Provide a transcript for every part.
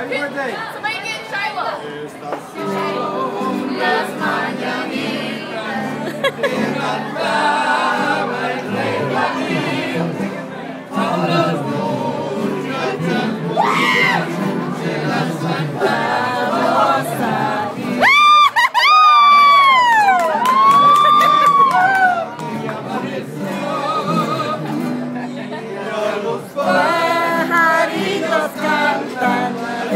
Happy birthday. Somebody get Shiloh. Estas son las mañanitas que cantaba el rey David. A las muchachas bonitas se las cantamos aquí. Y amaneció y a los pajaritos cantan.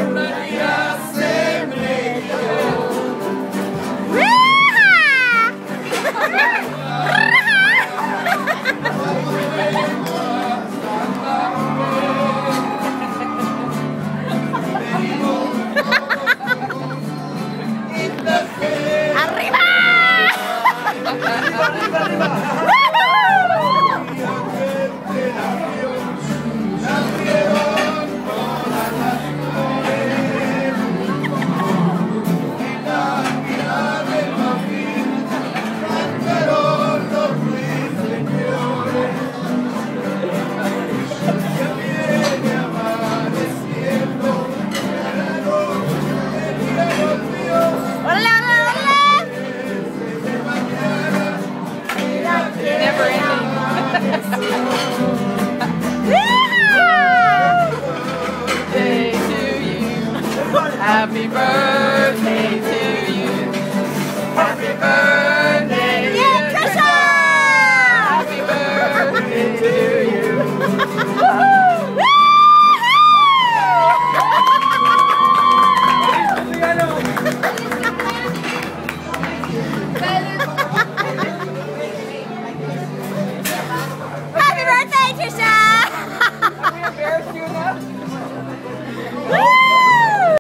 ¡Arriba! Happy birthday.